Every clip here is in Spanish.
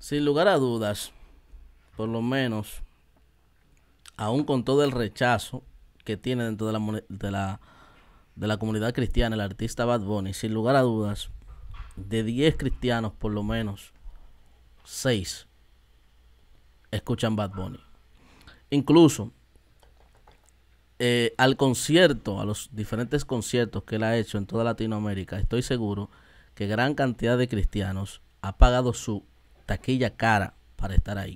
Sin lugar a dudas, por lo menos, aún con todo el rechazo que tiene dentro de la comunidad cristiana el artista Bad Bunny, sin lugar a dudas, de 10 cristianos, por lo menos 6 escuchan Bad Bunny. Incluso al concierto, a los diferentes conciertos que él ha hecho en toda Latinoamérica, estoy seguro que gran cantidad de cristianos ha pagado su taquilla cara para estar ahí.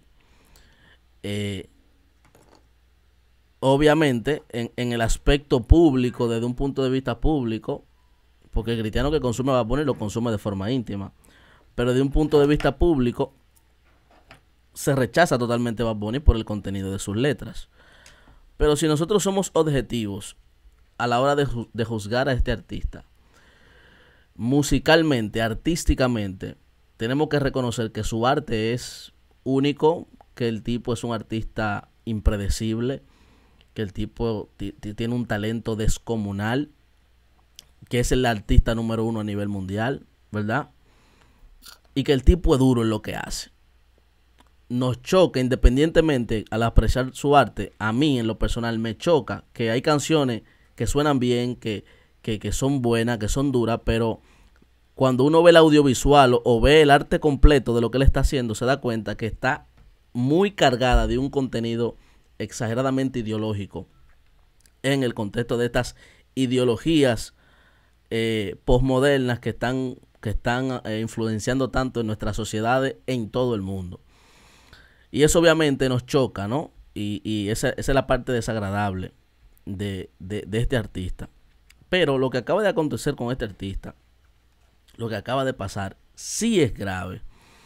Obviamente, en el aspecto público, desde un punto de vista público, porque el cristiano que consume Bad Bunny lo consume de forma íntima, pero desde un punto de vista público, se rechaza totalmente Bad Bunny por el contenido de sus letras. Pero si nosotros somos objetivos a la hora de juzgar a este artista, musicalmente, artísticamente, tenemos que reconocer que su arte es único, que el tipo es un artista impredecible, que el tipo tiene un talento descomunal, que es el artista número 1 a nivel mundial, ¿verdad? Y que el tipo es duro en lo que hace. Nos choca, independientemente al apreciar su arte, a mí en lo personal me choca que hay canciones que suenan bien, que son buenas, que son duras, pero cuando uno ve el audiovisual o ve el arte completo de lo que él está haciendo, se da cuenta que está muy cargada de un contenido exageradamente ideológico en el contexto de estas ideologías posmodernas que están influenciando tanto en nuestras sociedades en todo el mundo. Y eso obviamente nos choca, ¿no? Y esa es la parte desagradable de este artista. Pero lo que acaba de acontecer con este artista, lo que acaba de pasar, sí es grave.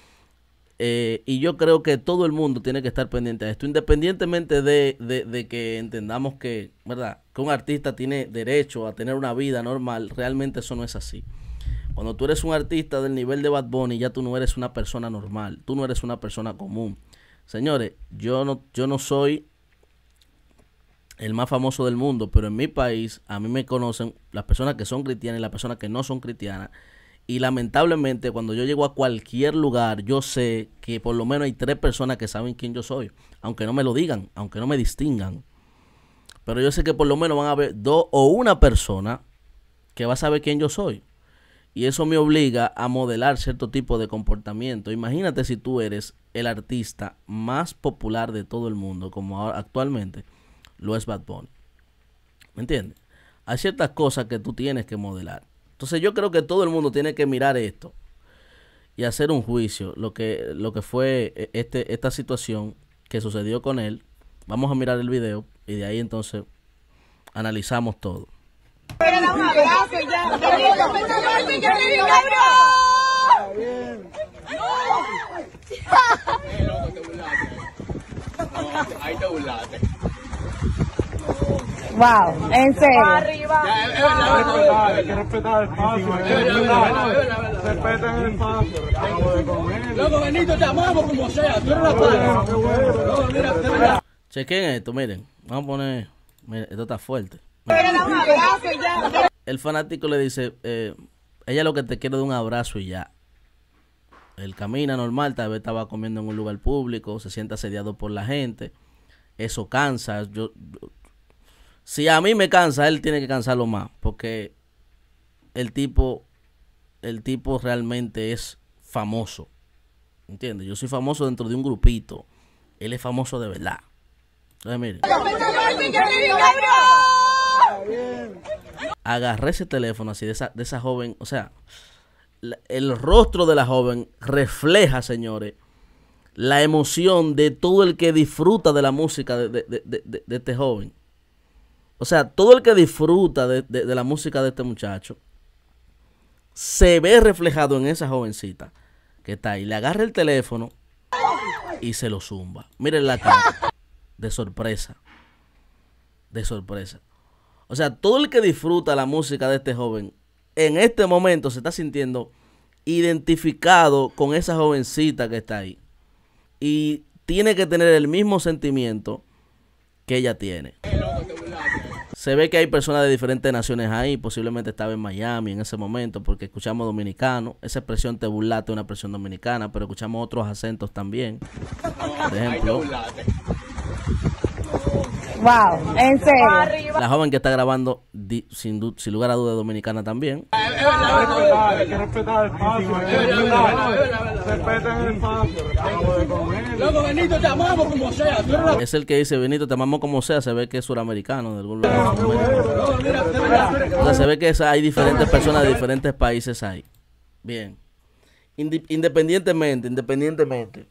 Y yo creo que todo el mundo tiene que estar pendiente de esto, independientemente de que entendamos que, ¿verdad?, que un artista tiene derecho a tener una vida normal. Realmente eso no es así. Cuando tú eres un artista del nivel de Bad Bunny, ya tú no eres una persona normal, tú no eres una persona común. Señores, yo no soy el más famoso del mundo, pero en mi país a mí me conocen las personas que son cristianas y las personas que no son cristianas. Y lamentablemente cuando yo llego a cualquier lugar, yo sé que por lo menos hay 3 personas que saben quién yo soy, aunque no me lo digan, aunque no me distingan. Pero yo sé que por lo menos van a haber 2 o 1 persona que va a saber quién yo soy. Y eso me obliga a modelar cierto tipo de comportamiento. Imagínate si tú eres el artista más popular de todo el mundo, como ahora, actualmente lo es Bad Bunny. ¿Me entiendes? Hay ciertas cosas que tú tienes que modelar. Entonces yo creo que todo el mundo tiene que mirar esto y hacer un juicio, lo que fue esta situación que sucedió con él. Vamos a mirar el video y de ahí entonces analizamos todo. Ahí te burlaste. Wow, en serio. Arriba. Hay que respetar el espacio. Respetan el espacio. Loco, Benito, te amamos como sea. Tú eres una padre. Chequen esto, miren. Vamos a poner. Miren, esto está fuerte. El fanático le dice, ella lo que te quiere es un abrazo y ya. Él camina normal, tal vez estaba comiendo en un lugar público, se siente asediado por la gente. Eso cansa. Si a mí me cansa, él tiene que cansarlo más, porque el tipo realmente es famoso. ¿Entiendes? Yo soy famoso dentro de un grupito. Él es famoso de verdad. Entonces, miren. Agarré ese teléfono así de esa joven. O sea, el rostro de la joven refleja, señores, la emoción de todo el que disfruta de la música de este joven. O sea, todo el que disfruta de la música de este muchacho se ve reflejado en esa jovencita que está ahí. Le agarra el teléfono y se lo zumba. Miren la cara de sorpresa. De sorpresa. O sea, todo el que disfruta la música de este joven en este momento se está sintiendo identificado con esa jovencita que está ahí. Y tiene que tener el mismo sentimiento que ella tiene. Se ve que hay personas de diferentes naciones ahí, posiblemente estaba en Miami en ese momento, porque escuchamos dominicano. Esa expresión te burlaste es una expresión dominicana, pero escuchamos otros acentos también. Por ejemplo, wow, en serio. la joven que está grabando, sin lugar a duda, dominicana también. Hay que respetar el espacio. Respeten el espacio. Loco, Benito, te amamos como sea. Tú eres una... Es el que dice, Benito, te amamos como sea. Se ve que es suramericano de algún lugar. Loco, mira, O sea, se ve que hay diferentes personas de diferentes países ahí. Bien. Independientemente.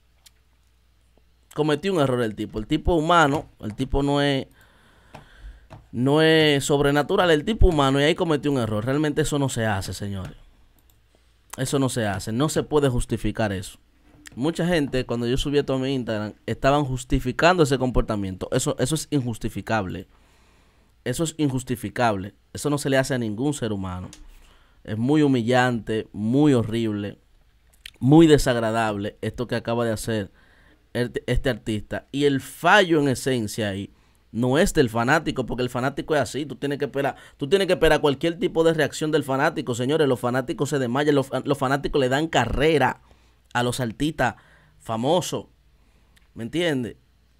Cometió un error el tipo. El tipo humano, el tipo no es sobrenatural, el tipo humano, y ahí cometió un error. Realmente eso no se hace, señores. Eso no se hace. No se puede justificar eso. Mucha gente, cuando yo subí esto a mi Instagram, estaban justificando ese comportamiento. Eso es injustificable. Eso es injustificable. Eso no se le hace a ningún ser humano. Es muy humillante, muy horrible, muy desagradable esto que acaba de hacer este artista. Y el fallo en esencia ahí no es del fanático, porque el fanático es así. Tú tienes que esperar cualquier tipo de reacción del fanático, señores. Los fanáticos se desmayan, los fanáticos le dan carrera a los artistas famosos. ¿Me entiendes?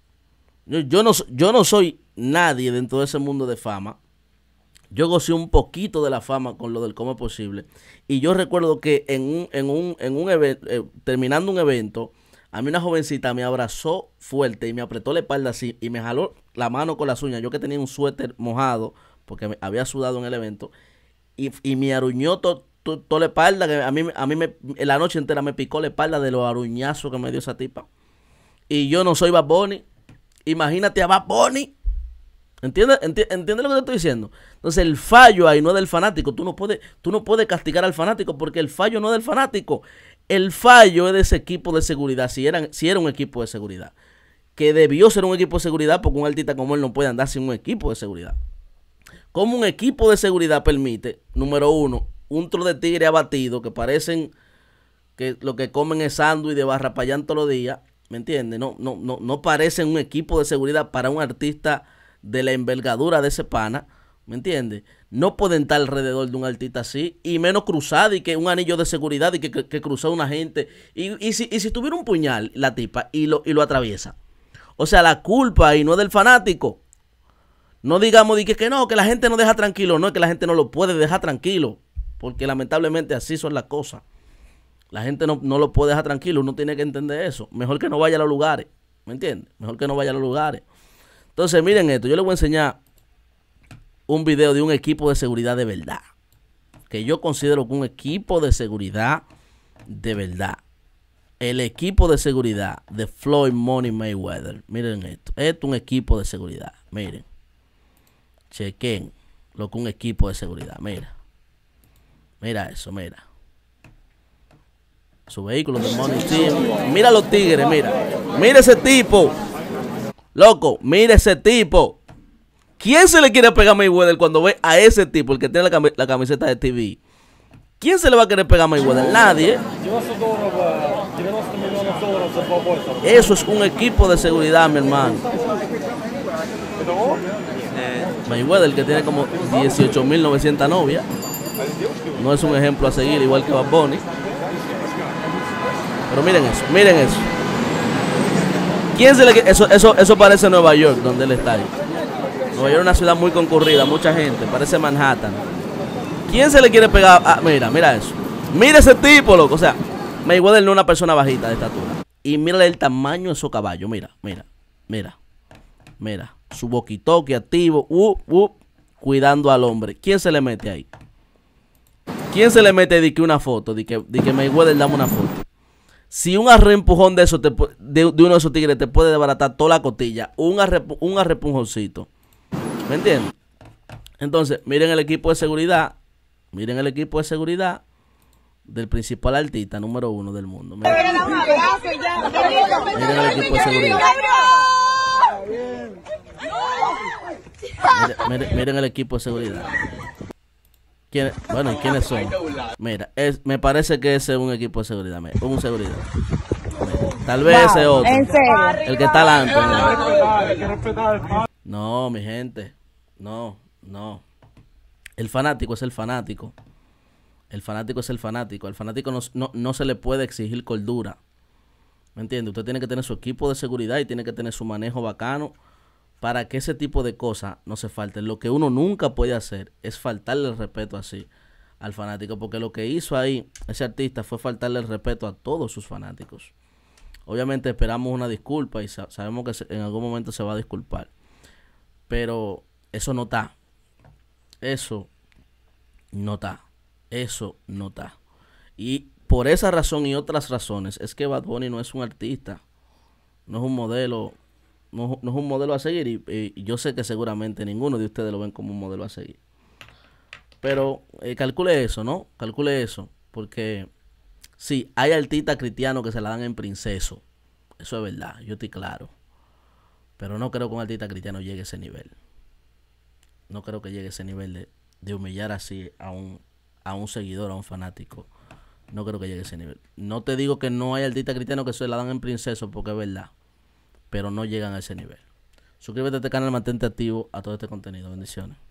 Yo no soy nadie dentro de ese mundo de fama. Yo gocé un poquito de la fama con lo del Cómo es Posible. Y yo recuerdo que en un evento, terminando un evento, a mí una jovencita me abrazó fuerte y me apretó la espalda así y me jaló la mano con las uñas. Yo que tenía un suéter mojado porque me había sudado en el evento y me aruñó toda la espalda. Que a mí en la noche entera me picó la espalda de los aruñazos que me dio esa tipa. Y yo no soy Bad Bunny. Imagínate a Bad Bunny. ¿Entiendes lo que te estoy diciendo? Entonces el fallo ahí no es del fanático. Tú no puedes castigar al fanático porque el fallo no es del fanático. El fallo es de ese equipo de seguridad, si era un equipo de seguridad. Que debió ser un equipo de seguridad porque un artista como él no puede andar sin un equipo de seguridad. ¿Cómo un equipo de seguridad permite, número uno, un tro de tigre abatido que parecen que lo que comen es sándwich de barrapayán todos los días? ¿Me entiendes? No parecen un equipo de seguridad para un artista de la envergadura de ese pana. ¿Me entiendes? No pueden estar alrededor de un artista así, y menos cruzado, y que un anillo de seguridad, y que cruzó a una gente. Y si tuviera un puñal, la tipa, y lo atraviesa. O sea, la culpa ahí no es del fanático. No digamos que no, que la gente no deja tranquilo. No, es que la gente no lo puede dejar tranquilo, porque lamentablemente así son las cosas. La gente no lo puede dejar tranquilo. Uno tiene que entender eso. Mejor que no vaya a los lugares. ¿Me entiendes? Mejor que no vaya a los lugares. Entonces, miren esto. Yo les voy a enseñar un video de un equipo de seguridad de verdad. Que yo considero que un equipo de seguridad de verdad. El equipo de seguridad de Floyd Money Mayweather. Miren esto. Esto es un equipo de seguridad. Miren. Chequen lo que un equipo de seguridad. Mira. Mira eso, mira. Su vehículo de Money Team. Mira los tigres, mira. Mira ese tipo. Loco, mira ese tipo. ¿Quién se le quiere pegar a Mayweather cuando ve a ese tipo, el que tiene la camiseta de TV? ¿Quién se le va a querer pegar a Mayweather? Nadie. Eso es un equipo de seguridad, mi hermano. Mayweather, el que tiene como 18.900 novias. No es un ejemplo a seguir, igual que Bad Bunny. Pero miren eso, miren eso. ¿Quién se le quiere? Eso parece Nueva York, donde él está ahí. Nueva York es una ciudad muy concurrida, mucha gente, parece Manhattan. ¿Quién se le quiere pegar? Mira eso. Mira ese tipo, loco. O sea, Mayweather no es una persona bajita de estatura. Y mira el tamaño de su caballo. Mira. Su boquitoque activo. Cuidando al hombre. ¿Quién se le mete ahí? ¿Quién se le mete de que una foto? De que Mayweather dame una foto. Si un arrempujón de eso de uno de esos tigres te puede desbaratar toda la costilla. Un arreempujoncito. ¿Me entienden? Entonces, miren el equipo de seguridad. Miren el equipo de seguridad del principal artista número 1 del mundo. Miren el equipo de seguridad. Miren el equipo de seguridad. Bueno, ¿y quiénes son? Mira, me parece que ese es un equipo de seguridad. Un seguridad. Mira, tal vez ese otro. ¿En serio? El que está adelante. Hay que respetar el espacio. No, mi gente. No, no. El fanático es el fanático. El fanático es el fanático. Al fanático no se le puede exigir cordura. ¿Me entiende? Usted tiene que tener su equipo de seguridad y tiene que tener su manejo bacano para que ese tipo de cosas no se falten. Lo que uno nunca puede hacer es faltarle el respeto así al fanático, porque lo que hizo ahí ese artista fue faltarle el respeto a todos sus fanáticos. Obviamente esperamos una disculpa y sabemos que en algún momento se va a disculpar, pero eso no está. Eso no está. Eso no está. Y por esa razón y otras razones es que Bad Bunny no es un artista, no es un modelo, no es un modelo a seguir, y yo sé que seguramente ninguno de ustedes lo ven como un modelo a seguir. Pero calcule eso, ¿no? Calcule eso, porque sí, hay artistas cristianos que se la dan en princeso, eso es verdad, yo estoy claro, pero no creo que un artista cristiano llegue a ese nivel. No creo que llegue a ese nivel de humillar así a un seguidor, a un fanático. No creo que llegue a ese nivel. No te digo que no hay artistas cristianos que se la dan en princeso, porque es verdad, pero no llegan a ese nivel. Suscríbete a este canal, mantente activo a todo este contenido. Bendiciones.